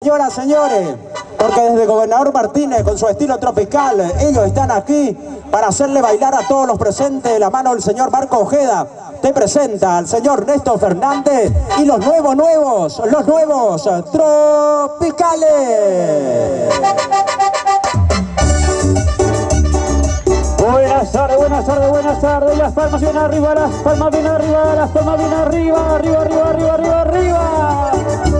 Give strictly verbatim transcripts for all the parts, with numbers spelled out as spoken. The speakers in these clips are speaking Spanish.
Señoras, señores, porque desde Gobernador Martínez, con su estilo tropical, ellos están aquí para hacerle bailar a todos los presentes de la mano del señor Marco Ojeda. Te presenta al señor Néstor Fernández y los nuevos, nuevos, los nuevos tropicales. Buenas tardes, buenas tardes, buenas tardes. Las palmas bien arriba, las palmas bien arriba, las palmas bien arriba, arriba, arriba, arriba, arriba, arriba.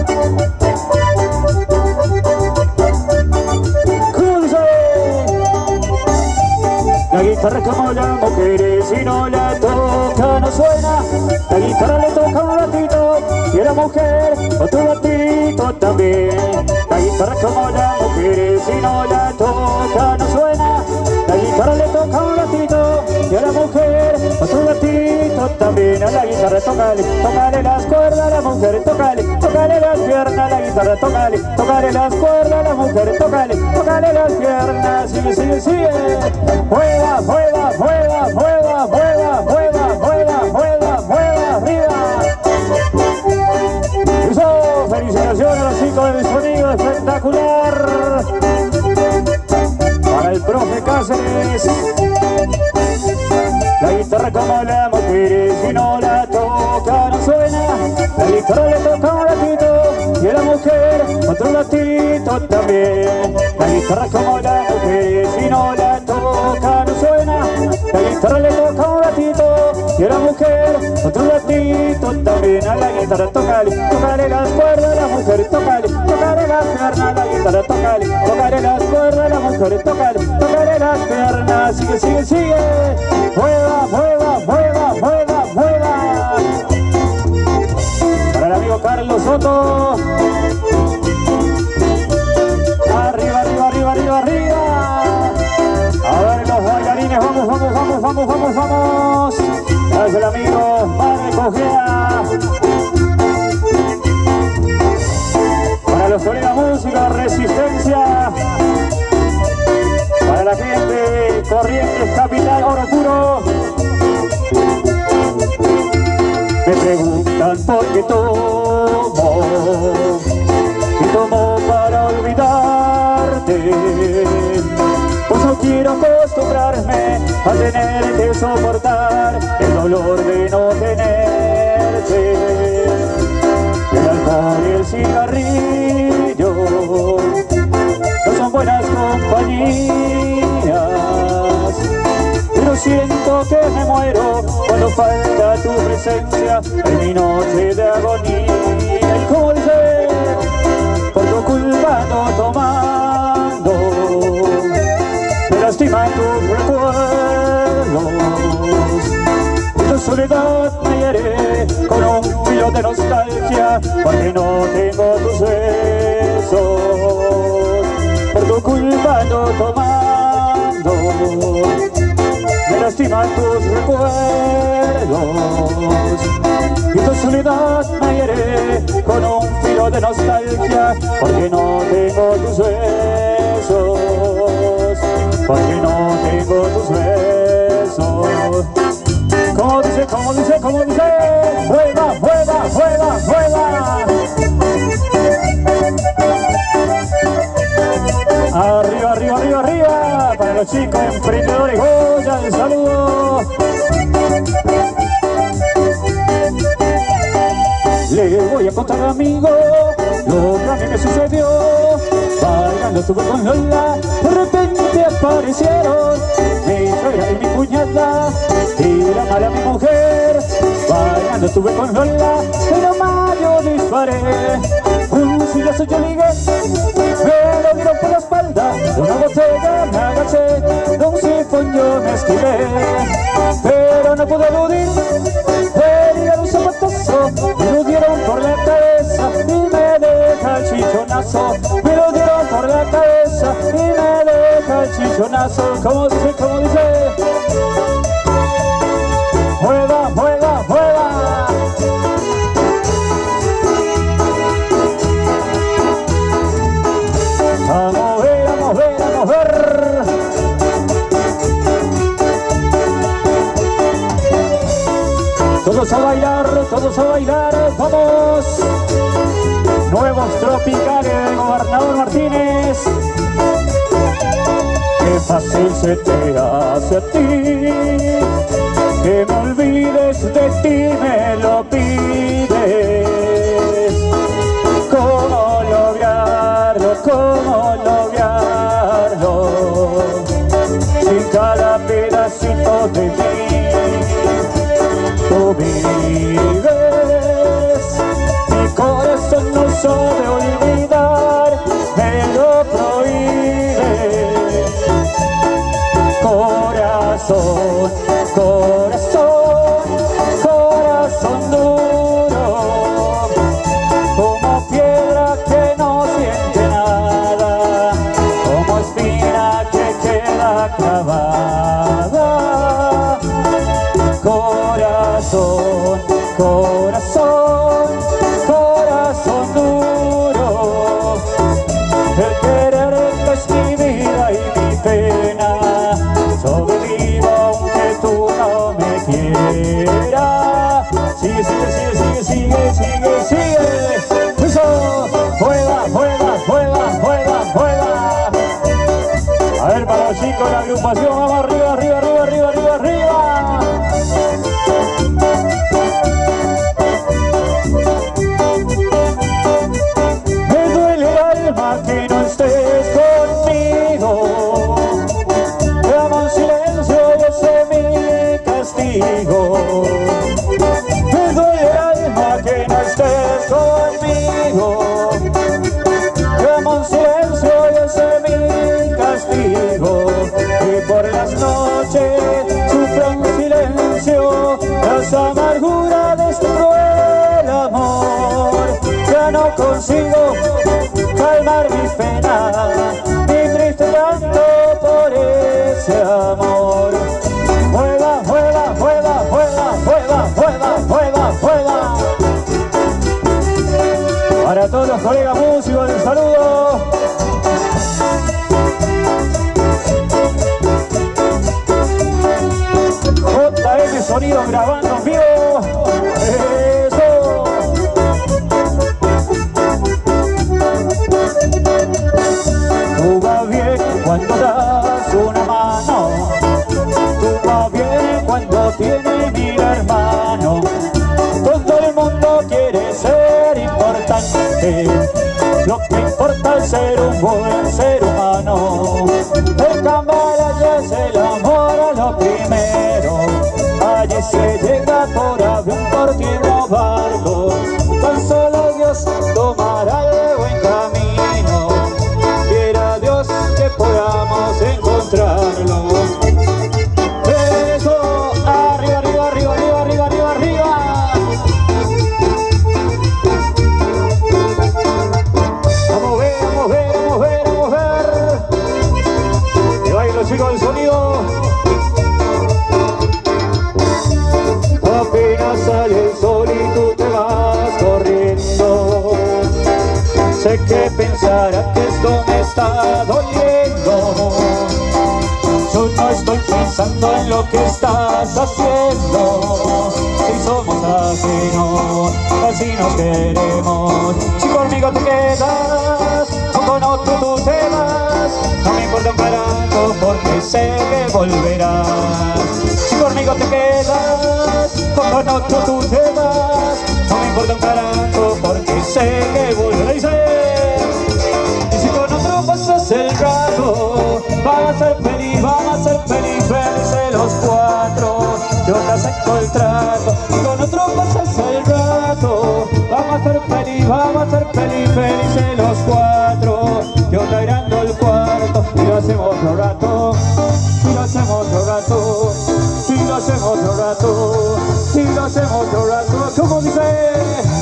La guitarra como la mujer, si no la toca no suena. La guitarra le toca un ratito y a la mujer otro ratito también. La guitarra como la mujer, si no la toca no suena. La guitarra le toca un ratito y a la mujer otro ratito también. A la guitarra tocale, tocale las cuerdas, a la mujer tocale, tocale las piernas. A la guitarra tocale, tocale las cuerdas, a la mujer tocale, tocale las piernas. Sigue, sigue, sigue. Juega, juega, juega, juega, juega, juega, juega, juega, juega, arriba. Eso, felicitaciones a los chicos del sonido espectacular. Para el profe Cáceres. La guitarra como la mujer, si no la toca no suena. La guitarra le toca un ratito y a la mujer otro ratito también. La guitarra como la mujer, si no la toca no suena. La guitarra le toca un ratito y a la mujer otro ratito también. A la guitarra tocale, tocale las cuerdas, a la mujer tocale, tocale las piernas. La guitarra tocale, tocale las cuerdas, a la mujer tocale, tocale las piernas. Sigue, sigue, sigue. Juega, juega, juega, juega, juega. Para el amigo Carlos Soto. Arriba, arriba, arriba, arriba, arriba. A ver los bailarines, vamos, vamos, vamos, vamos, vamos, vamos. Gracias el amigo Marco Ojeda. Para los Florida Música, Resistencia. Para la gente de Corrientes, Capital, Oro Puro. Me preguntan por qué tomo, y tomo para olvidarte. Pues no quiero acostumbrarme a tener que soportar el dolor de no tenerte. El alcohol y el cigarrillo no son buenas compañías, pero siento que me muero cuando falta tu presencia en mi noche de agonía. Y como dice, por tu culpa no tomando, me lastiman tus recuerdos. Tu soledad me hiere con un filo de nostalgia, porque no tengo tus besos. Por tu culpa no tomando, me lastiman tus recuerdos. Y tu soledad me hiere con un filo de nostalgia, porque no tengo tus besos. Porque no tengo tus besos. Como dice, como dice, como dice. Juega, juega, juega, juega. Arriba, arriba, arriba, arriba. Para los chicos emprendedores, Goya, el saludo. Le voy a contar, amigo, lo que a mí me sucedió. Bailando estuve con Lola, de repente aparecieron mi suegra y mi cuñada y la mala mi mujer. Bailando estuve con Lola, pero más yo disparé. Un sillazo yo ligué, me lo dieron por la espalda. Una botella me agaché, de un sifón yo me esquivé, pero no pude eludir. Me dieron un zapatazo, me lo dieron por la cabeza y me deja el chichonazo. Me lo dieron por la cabeza y me deja el chichonazo. Como dice, como dice. Juega, juega, juega. A mover, a mover, a mover. Todos a bailar, todos a bailar, vamos. Nuevos tropicales de Gobernador fácil se te hace a ti, que me olvides de ti me lo pides. ¿Cómo lograrlo? ¿Cómo lograrlo? Si cada pedacito de mí tú vives, mi corazón no sabe olvidar, me lo prohíbe. Corazón, corazón, corazón duro, como piedra que no siente nada, como espina que queda clavada. Corazón, corazón, corazón duro, el quererte es mi vida y mi pena. Sobrevivo aunque tú no me quieras. Sigue, sigue, sigue, sigue, sigue, sigue, sigue. Eso, juega, juega, juega, juega, juega. A ver, para los chicos de la agrupación, vamos arriba, arriba, arriba, arriba, arriba, arriba. Me duele el alma que no estés conmigo. Te amo en silencio y ese es mi castigo. Me duele el alma que no estés conmigo. Te amo en silencio y ese es mi castigo. Y por las noches sufro en silencio las amarguras de este cruel amor. Ya no consigo calmar mis penas, mi triste llanto por ese amor. Juega, juega, juega, juega, juega, juega, juega, juega. Para todos los colegas músicos, un saludo. J M Sonido grabando en vivo. Eso. Tú vas bien cuando das una mano, tú vas bien cuando tienes mil hermanos. Todo el mundo quiere ser importante, lo que importa es ser un buen ser humano. El camarada es el amor a lo primero, allí se llega por avión, por tierra o barco. Tan solo Dios tomará el buen camino, quiera Dios que podamos encontrarlo. Eso, arriba, arriba, arriba, arriba, arriba, arriba, arriba. Vamos a ver, vamos a ver, vamos a ver, vamos a ver. Que bailen los chicos del sonido. Apenas sale el sol y tú te vas corriendo. Sé que pensarás que esto me está doliendo. Yo no estoy pensando en lo que estás haciendo. Si somos ajenos, así nos queremos. Si conmigo te quedas o con otro tú te vas, no me importa un carajo porque sé que volverás. Si conmigo te quedas o con otro tú te vas, no me importa un carajo porque sé que volverás. Y si con otro pasas el rato, van a ser feliz, van a ser feliz, felices los cuatro. Yo te acepto el trato. Si con otro pasas el rato, vamos a ser feliz, vamos a ser feliz, felices los cuatro. Yo te agrando el cuarto y lo hacemos otro rato, y lo hacemos otro rato, y lo hacemos otro rato, y lo hacemos otro rato. ¿Cómo dice?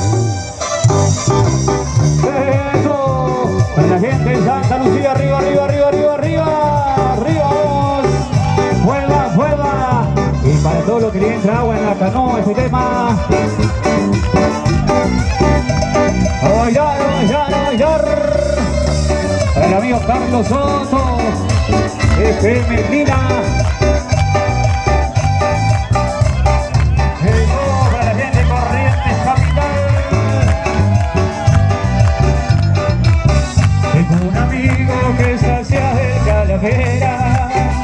Eso, para la gente de Santa Lucía, arriba, arriba, arriba, arriba, arriba, arriba, vuelva, vuelva. Y para todo lo que le entra agua en la canoa, este tema. A bailar, a bailar, a bailar. Para el amigo Carlos Soto, F M Lina. Para la gente de Corrientes Capital. Tengo un amigo que está hacia el Calavera.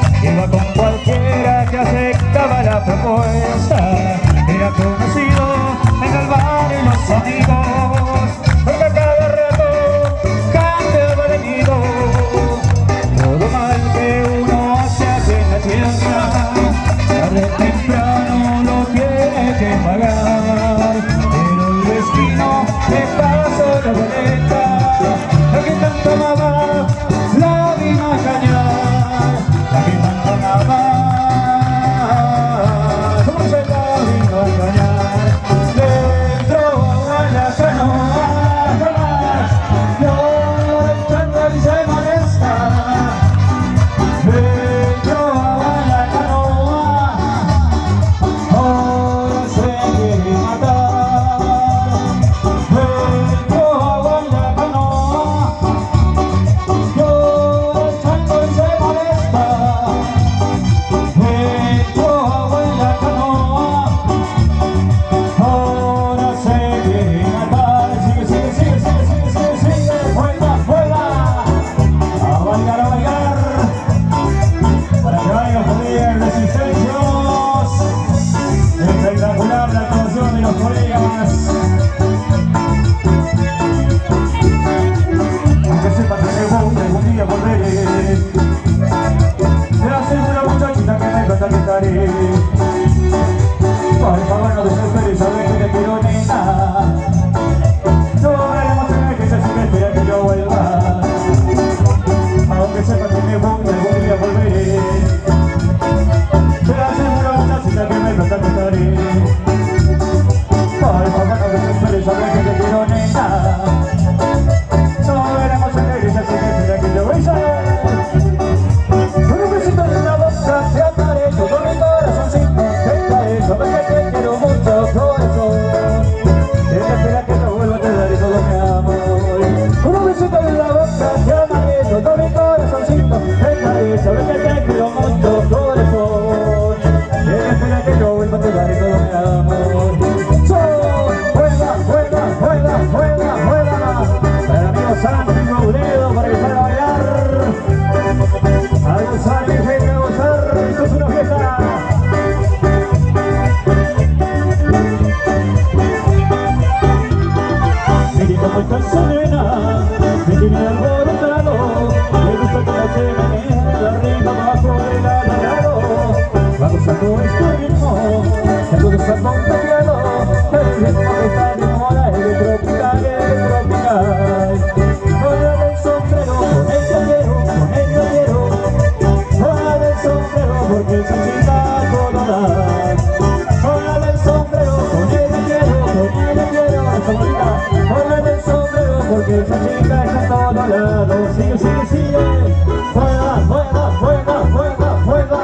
besito en la boca, te amarguito con mi corazoncito. Dejaré saber que te quiero mucho, corazón. Quiero espera que yo vuelva a te daré todo mi amor. So, juega, juega, juega, juega, juega. Para el amigo Santi Robledo, para que salga a bailar. A gozar, mi gente, a gozar. Esto es una fiesta. Como esta serena, me tiene alborotado. Me gusta que la chimenea de arriba abajo del alargado. Va gozando este ritmo, el todo está contagiado. El ritmo que está de moda es de tropical, es de tropical. Fuera del sombrero, con el quiero, con el quiero. Fuera del sombrero, porque esa chica todo da. Fuera del sombrero, con el quiero, con el quiero. Esa bonita. Fuera del sombrero, porque esa chica está a todos lados. Sigue, sigue, sigue. Juega, juega, juega, juega, juega.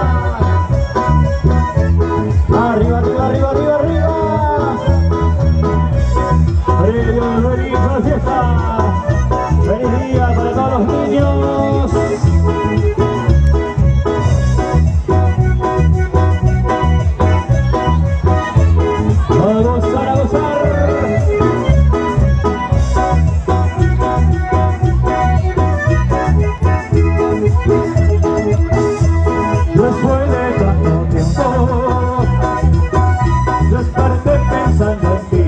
Arriba, arriba, arriba, arriba, arriba. Feliz, feliz fiesta. Feliz día para todos los niños. A gozar, a gozar. Después de tanto tiempo, desperté pensando en ti.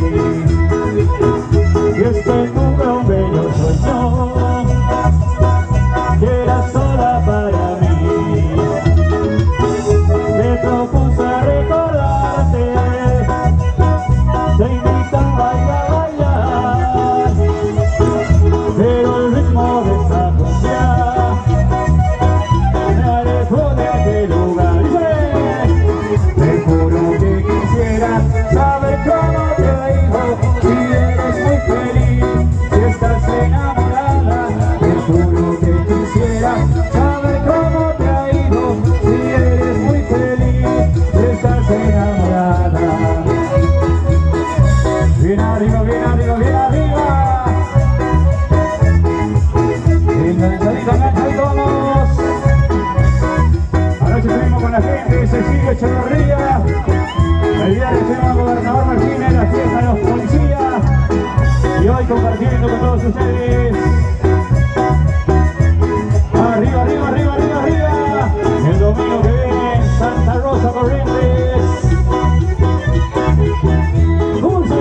Y este tuve un bello sueño, que era sola para mí. Te propuse recordarte, te invitaba a ir a bailar, pero el ritmo de esa cumbia me alejó de aquel lugar. Te juro que quisiera saber cómo te ha ido, si eres muy feliz, si estás enamorada. Te juro que quisiera saber cómo te ha ido, si eres muy feliz, si estás enamorada. Bien arriba, bien arriba, bien arriba. Enganchadito, enganchadito, vamos. Anoche estuvimos con la gente de Cecilia Echeverría. El día que estuvimos al gobernador Martínez, la fiesta de los policías. Y hoy compartiendo con todos ustedes. Arriba, arriba, arriba, arriba, arriba. El domingo que viene en Santa Rosa Corrientes. ¿Cómo se?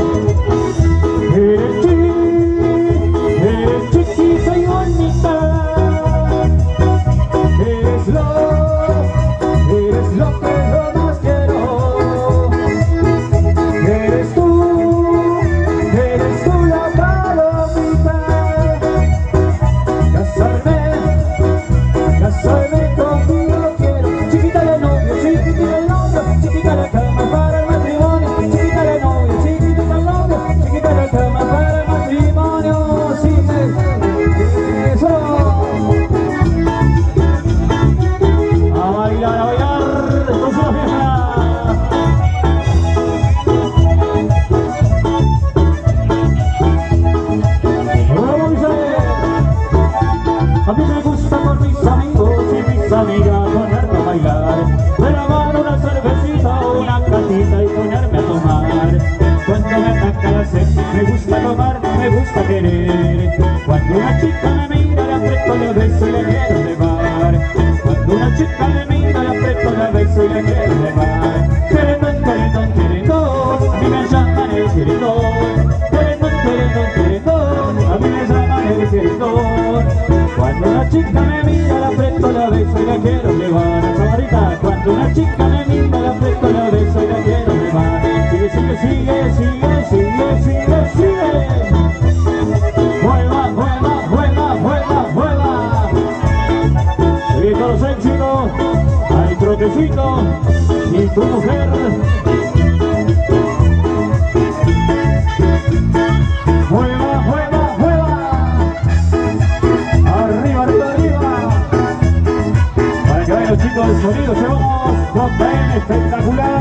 Eres chiquita, eres chiquita y bonita. Eres lo, eres lo que yo más quiero. Eres tú, eres tú la palomita. Casarme, casarme contigo quiero. Chiquita de novio, chiquita de novio, chiquita la cama para el matrimonio. Chiquita de novio, chiquita de novio, chiquita la cama para el matrimonio. Sí, eso. A bailar, a bailar, con su fiesta. Vamos, Michelle. A mí me gusta con mis amigos y mis amigas ponerme a bailar. De la mano una cervecita o una catita y ponerme a tomar. Cuando me ataca la sed, me gusta tomar, me gusta querer. Cuando una chica me mira, le aprieto, le beso y le quiero llevar. Cuando una chica me mira, le aprieto, le beso y le quiero llevar. Querendón, querendón, querendón, a mí me llaman el querendón. Querendón, querendón, querendón, a mí me llaman el querendón. Cuando una chica me mira, le aprieto, la beso y la quiero llevar. Camarita, cuando una chica me mira, le aprieto, la beso y la quiero llevar. Sigue, sigue, sigue, sigue, sigue, sigue, sigue. Juega, juega, juega, juega, juega. Sigue todos los éxitos, al trotecito y tu mujer. Juega, juega, juega. Arriba, arriba, arriba. Para que vayan los chicos del sonido, llevamos Top Ten espectacular.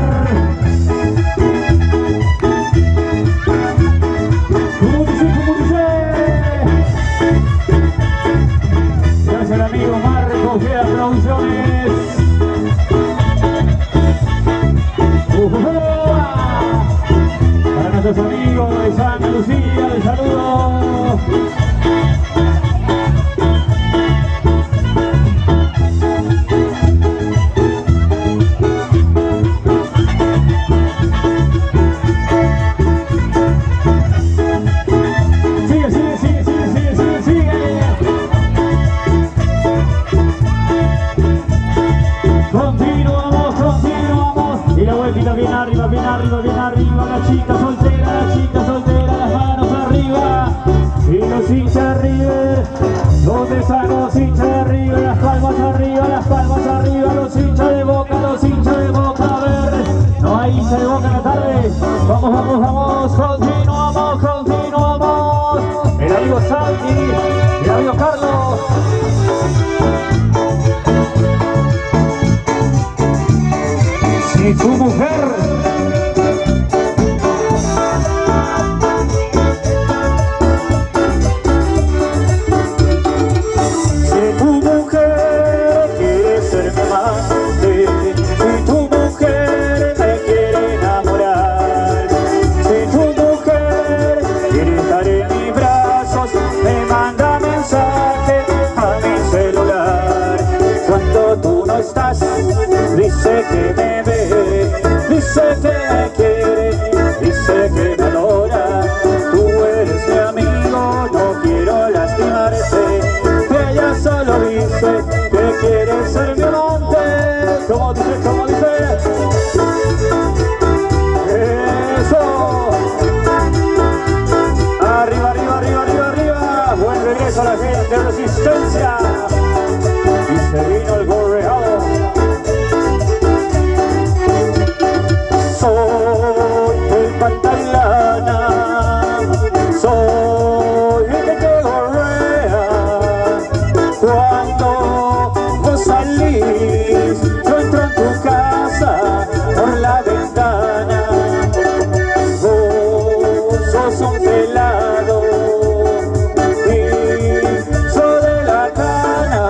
Mi amigo Carlos. Si tu mujer Si tu mujer quiere ser mi amante, si tu mujer me quiere enamorar, si tu mujer quiere estar en mis brazos, me manda mensaje a mi celular. Cuando tú no estás, dice que me ve, dice que me quiere, dice que me adora. Tú eres mi amigo, no quiero lastimarte. Ella solo dice que quiere ser mi amante. Como dice, como dice. Eso. Arriba, arriba, arriba, arriba, arriba. Buen regreso a la gente de Resistencia. Y se vino el gorreado. Soy el pantalana, soy el que te gorrea. Cuando vos salís, yo entro en tu casa por la ventana. Vos sos un pelado y soy de la cana,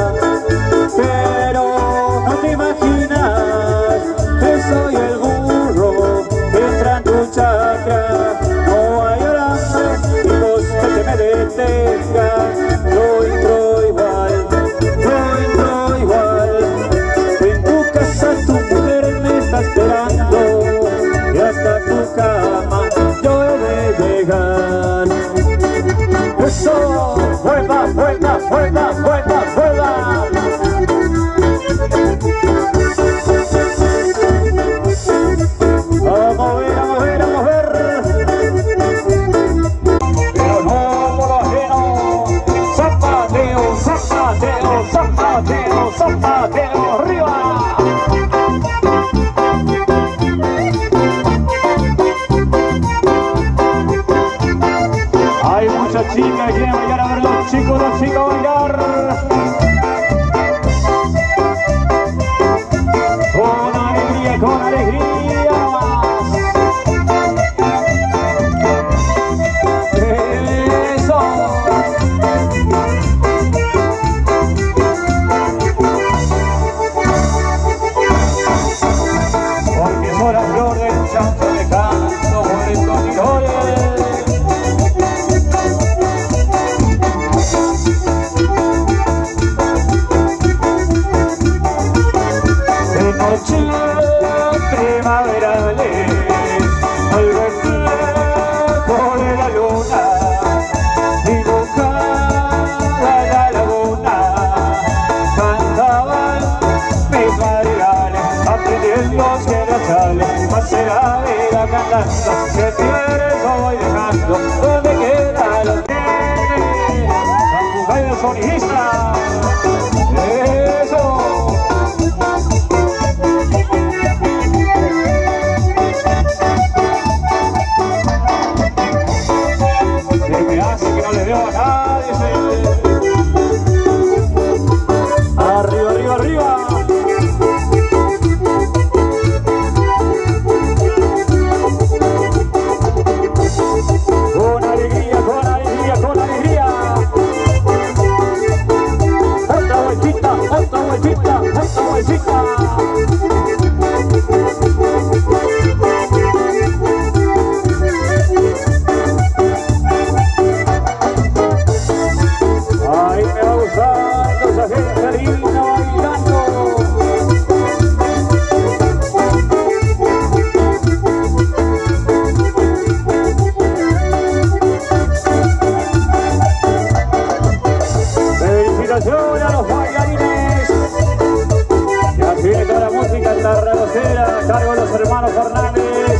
pero no te imaginas que soy el entra en tu chakra, no hay alambre y vos que te me detengas. Yo entro igual, yo entro igual. En tu casa tu mujer me está esperando y hasta tu cama yo he de llegar. Eso, vuelva, vuelva, vuelva, vuelva, vuelva. Vamos a ver, vamos a ver, vamos a ver. Pero no por lo ajeno. Zapateo, zapateo, zapateo, zapateo, arriba. Hay muchas chicas que quieren bailar, a ver los chicos, los chicos bailar. Con alegría, con alegría. Primaverales, al reflejo de la luna, dibujada la laguna, cantaban mis madrigales, aprendiendo que la chale, más se la vida cantando, que tienes voy dejando, donde queda los tienes, San Bucayo sonista, eso. No le dio a nadie, arriba, arriba, arriba. Con alegría, con alegría, con alegría. Otra vueltita, otra vueltita, otra vueltita. Felicitaciones a los bailarines. Ya viene toda la música en la rebocera a cargo de los hermanos Fernández.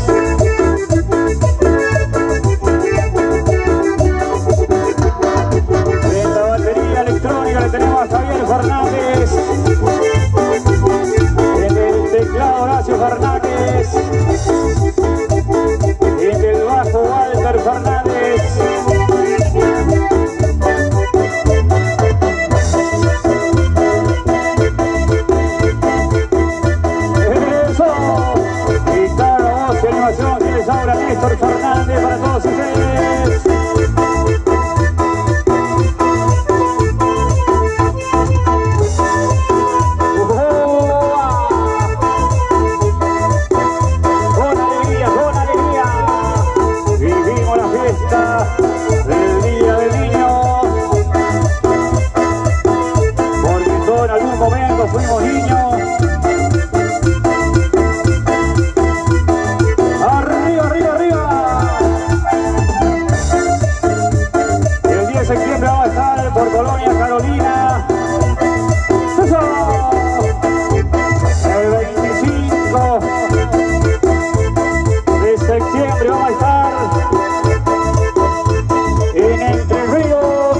En la batería electrónica le tenemos a Javier Fernández. En el teclado Horacio Fernández. En el bajo Walter Fernández. doña Carolina. ¡Eso! El veinticinco de septiembre vamos a estar en Entre Ríos.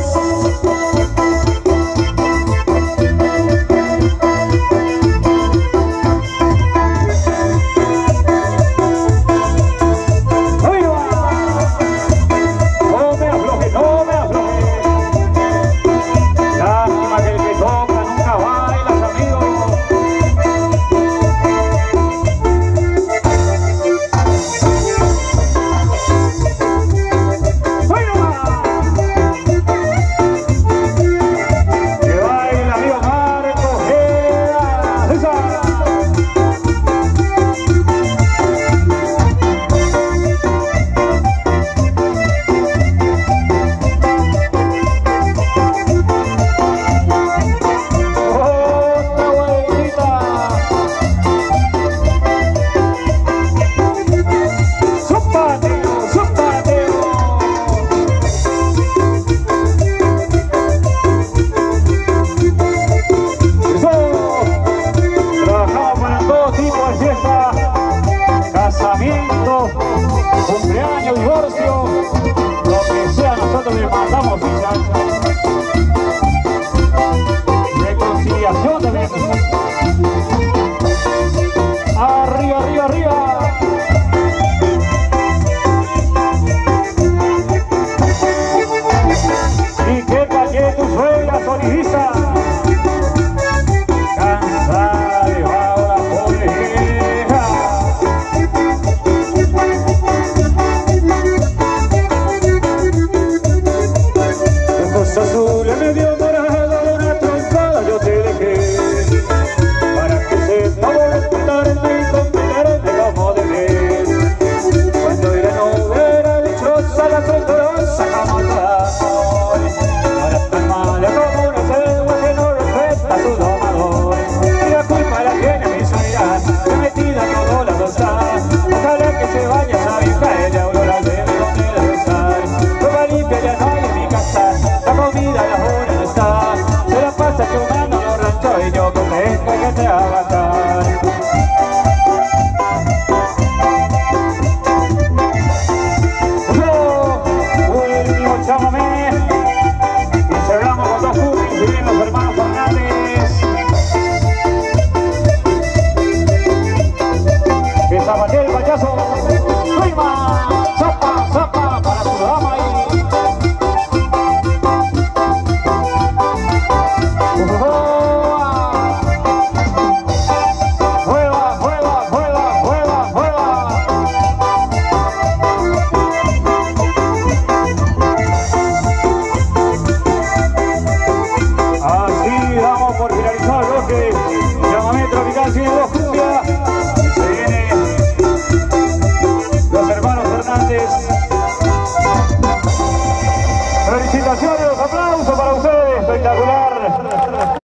Cumpleaños, divorcio, lo que sea, nosotros le mandamos fichas. Reconciliación también. Arriba, arriba, arriba. Y que calle tu suegra sonidista. Cansada de ahora pobre vieja. Azules medio morada, una trompada yo te dejé para que sepa respetarme y comprenderme como debes. Cuando era novela dichosa la tromperosa camarada, ahora tan mala como una cegua que no respeta a su domador. Y la culpa la tiene mi suegra, que metida a todos lados está. Ojalá que se vaya esa vieja, ella aurora debe donde debe estar. Ropa limpia ya no hay en mi casa, la comida a la hora no está.